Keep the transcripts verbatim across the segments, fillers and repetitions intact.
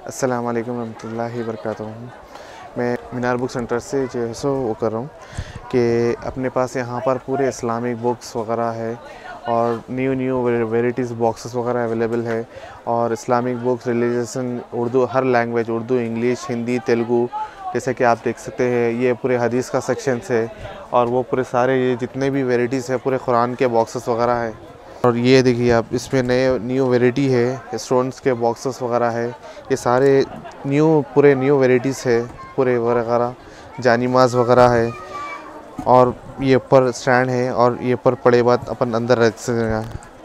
अस्सलाम वालेकुम रहमतुल्लाहि वबरकातुहू। मैं मीनार बुक सेंटर से जो है सो वो कर रहा हूँ कि अपने पास यहाँ पर पूरे इस्लामिक बुक्स वगैरह है और न्यू न्यू वेराइटीज़ बॉक्सेस वगैरह अवेलेबल है। और इस्लामिक बुक्स, रिलीजन, उर्दू, हर लैंग्वेज, उर्दू, इंग्लिश, हिंदी, तेलुगु, जैसे कि आप देख सकते हैं ये पूरे हदीस का सेक्शंस है। और वो पूरे सारे ये जितने भी वेराइटीज़ है पूरे कुरान के बॉक्सेस वगैरह है। और ये देखिए आप, इसमें नए न्यू वैरायटी है, स्टोन्स के बॉक्सेस वगैरह है। ये सारे न्यू पूरे न्यू वैराइटीज़ है पूरे वगैरह, जानीमाज वगैरह है। और ये ऊपर स्टैंड है और ये ऊपर पड़े बाद अपन अंदर रख सकेंगे।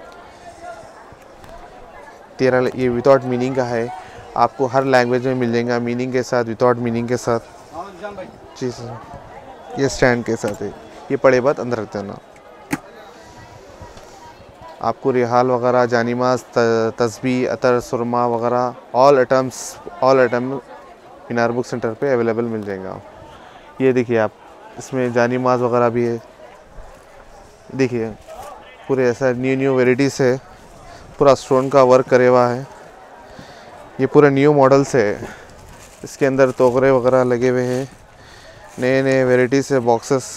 तेरह ये विदाउट मीनिंग का है, आपको हर लैंग्वेज में मिल जाएगा, मीनिंग के साथ, विदाउट मीनिंग के साथ। जी सर, ये स्टैंड के साथ है, ये पड़े बाद अंदर रख देना। आपको रिहाल वगैरह, जानीमाज, तस्बीह, अतर, सुरमा वगैरह all items all item Minar book centre पे अवेलेबल मिल जाएगा। ये देखिए आप, इसमें जानीमाज वगैरह भी है। देखिए पूरे ऐसा न्यू न्यू वेराइटीज़ है, पूरा स्टोन का वर्क करे हुआ है। ये पूरे न्यू मॉडल्स है, इसके अंदर तोगरे वगैरह लगे हुए हैं, नए नए वेराइटीज़ है बॉक्सेस।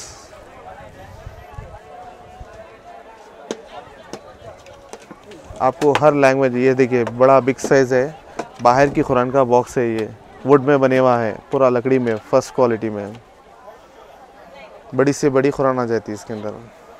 आपको हर लैंग्वेज, ये देखिए बड़ा बिग साइज़ है, बाहर की कुरान का बॉक्स है। ये वुड में बने हुआ है, पूरा लकड़ी में, फर्स्ट क्वालिटी में, बड़ी से बड़ी कुरान आ जाती है इसके अंदर।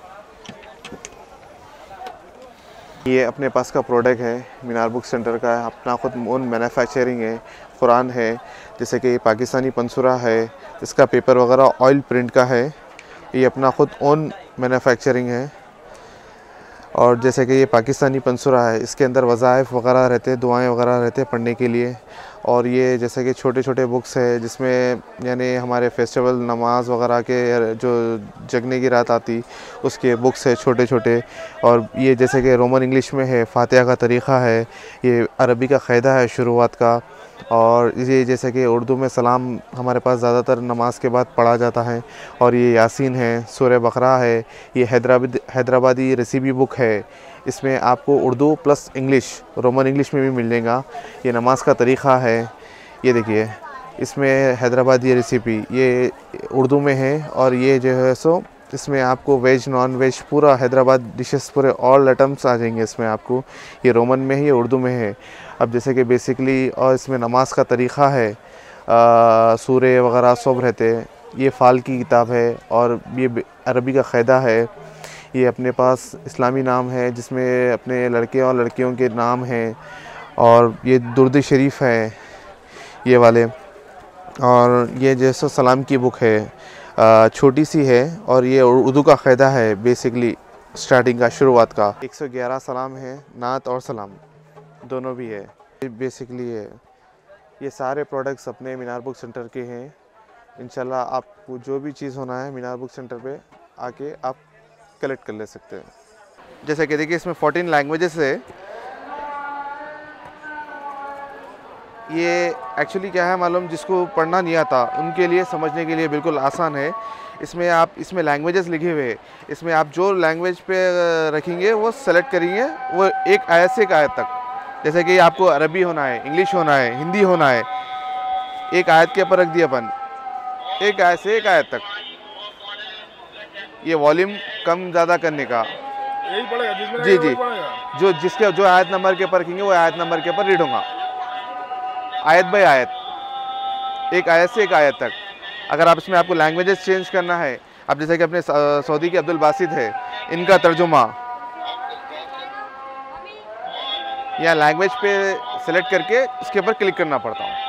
ये अपने पास का प्रोडक्ट है मीनार बुक सेंटर का, अपना खुद ओन मैन्युफैक्चरिंग है, कुरान है। जैसे कि पाकिस्तानी पंसुरा है, इसका पेपर वगैरह ऑयल प्रिंट का है, ये अपना खुद ओन मैन्युफैक्चरिंग है। और जैसे कि ये पाकिस्तानी पंसुरा है, इसके अंदर वज़ाइफ वगैरह रहते हैं, दुआएं वगैरह रहते हैं पढ़ने के लिए। और ये जैसे कि छोटे छोटे बुक्स है, जिसमें यानी हमारे फेस्टिवल, नमाज वगैरह के जो जगने की रात आती उसके बुक्स है छोटे छोटे। और ये जैसे कि रोमन इंग्लिश में है, फातिहा का तरीक़ा है, ये अरबी का क़ायदा है शुरुआत का। और ये जैसे कि उर्दू में सलाम हमारे पास ज़्यादातर नमाज के बाद पढ़ा जाता है। और ये यासीन है, सूरह बकरा है। ये हैदराबादी हैदराबादी रेसिपी बुक है, इसमें आपको Urdu plus English, Roman English में भी मिल जाएगा। ये नमाज का तरीक़ा है, ये देखिए इसमें हैदराबादी रेसिपी ये उर्दू में है। और ये जो है सो इसमें आपको वेज, नॉन वेज, पूरा हैदराबाद डिशेस, पूरे ऑल आइटम्स आ जाएंगे इसमें आपको। ये रोमन में है, ये उर्दू में है। अब जैसे कि बेसिकली, और इसमें नमाज का तरीक़ा है, सूरे वगैरह सब रहते हैं। ये फ़ाल की किताब है और ये अरबी का क़ायदा है। ये अपने पास इस्लामी नाम है, जिसमें अपने लड़के और लड़कियों के नाम हैं। और ये दुर्द शरीफ है ये वाले। और ये जैसे सलाम की बुक है, छोटी सी है, और ये उर्दू का क़ायदा है बेसिकली, स्टार्टिंग का, शुरुआत का। एक सौ ग्यारह सलाम है, नात और सलाम दोनों भी है बेसिकली है। ये सारे प्रोडक्ट्स अपने मीनार बुक सेंटर के हैं। इंशाल्लाह आपको जो भी चीज़ होना है मीनार बुक सेंटर पे आके आप कलेक्ट कर ले सकते हैं। जैसे कि देखिए इसमें चौदह लैंग्वेजेस है। ये एक्चुअली क्या है मालूम, जिसको पढ़ना नहीं आता उनके लिए समझने के लिए बिल्कुल आसान है। इसमें आप, इसमें लैंग्वेजेस लिखे हुए हैं, इसमें आप जो लैंग्वेज पे रखेंगे वो सेलेक्ट करेंगे, वो एक आयत से एक आयत तक। जैसे कि आपको अरबी होना है, इंग्लिश होना है, हिंदी होना है, एक आयत के ऊपर रख दिया अपन, एक आयत से एक आयत तक। ये वॉल्यूम कम ज़्यादा करने का यही पड़ेगा, जिसमें जी जी, पड़ेगा। जो जिसके जो आयत नंबर के ऊपर रखेंगे वो आयत नंबर के ऊपर रीड होगा, आयत बाय आयत, एक आयत से एक आयत तक। अगर आप इसमें आपको लैंग्वेजेस चेंज करना है, अब जैसे कि अपने सऊदी के अब्दुल बासित है, इनका तर्जुमा, या लैंग्वेज पे सेलेक्ट करके इसके ऊपर क्लिक करना पड़ता हूँ।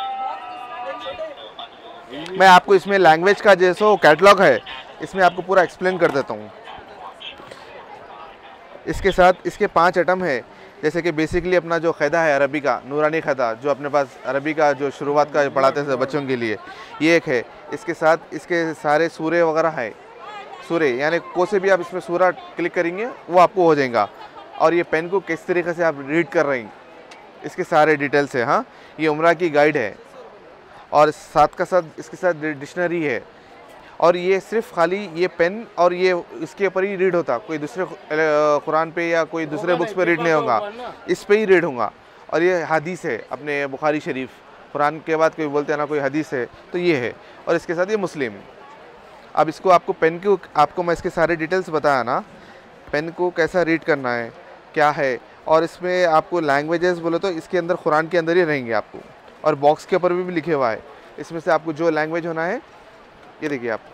मैं आपको इसमें लैंग्वेज का जैसा कैटलॉग है, इसमें आपको पूरा एक्सप्लेन कर देता हूँ। इसके साथ इसके पांच आइटम है। जैसे कि बेसिकली अपना जो क़ायदा है अरबी का, नूरानी क़ायदा, जो अपने पास अरबी का जो शुरुआत का पढ़ाते थे बच्चों के लिए, ये एक है। इसके साथ इसके सारे सूरे वगैरह है, सूरे यानी को से भी आप इसमें सूरा क्लिक करेंगे वो आपको हो जाएगा। और ये पेन को किस तरीके से आप रीड कर रहे हैं, इसके सारे डिटेल्स है। हाँ, ये उम्रा की गाइड है, और साथ का साथ इसके साथ डिक्शनरी है। और ये सिर्फ खाली ये पेन और ये इसके ऊपर ही रीड होता, कोई दूसरे कुरान पे या कोई दूसरे बुक्स पे रीड नहीं होगा, इस पे ही रीड होगा। और ये हदीस है अपने बुखारी शरीफ, कुरान के बाद कोई बोलते हैं ना कोई हदीस है, तो ये है। और इसके साथ ये मुस्लिम। अब इसको आपको पेन को आपको मैं इसके सारे डिटेल्स बताया ना, पेन को कैसा रीड करना है, क्या है, और इसमें आपको लैंग्वेजेस बोले तो इसके अंदर कुरान के अंदर ही रहेंगे आपको, और बॉक्स के ऊपर भी, भी लिखे हुआ है इसमें से आपको जो लैंग्वेज होना है। ये देखिए आप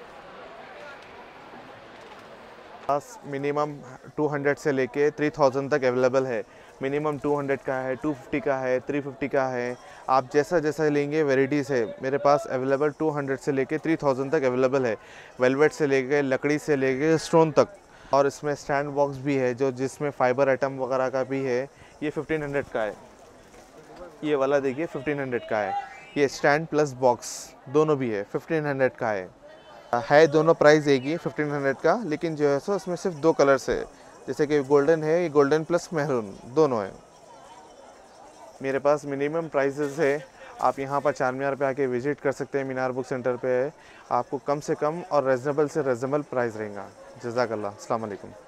पास मिनिमम टू हंड्रेड से लेके थ्री थाउजेंड तक अवेलेबल है। मिनिमम टू हंड्रेड का है, टू फिफ्टी का है, थ्री फिफ्टी का है। आप जैसा जैसा लेंगे वेराइटीज़ है मेरे पास अवेलेबल। टू हंड्रेड से लेके थ्री थाउजेंड तक अवेलेबल है। वेलवेट से लेके लकड़ी से लेके स्टोन तक। और इसमें स्टैंड बॉक्स भी है जो जिसमें फाइबर आइटम वगैरह का भी है। ये फिफ्टीन हंड्रेड का है। ये वाला देखिए फिफ्टीन हंड्रेड का है। ये स्टैंड प्लस बॉक्स दोनों भी है, फिफ्टीन हंड्रेड का है। है दोनों प्राइस एक ही फिफ्टीन हंड्रेड का, लेकिन जो है सो उसमें सिर्फ दो कलर्स है। जैसे कि गोल्डन है, ये गोल्डन प्लस मेहरून दोनों है मेरे पास। मिनिमम प्राइसेस है। आप यहाँ पर चार मीनार पे आके विजिट कर सकते हैं। मीनार बुक सेंटर पे आपको कम से कम और रिजनेबल से रिजनेबल प्राइस रहेगा। जज़ाकल्लाह, अस्सलाम वालेकुम।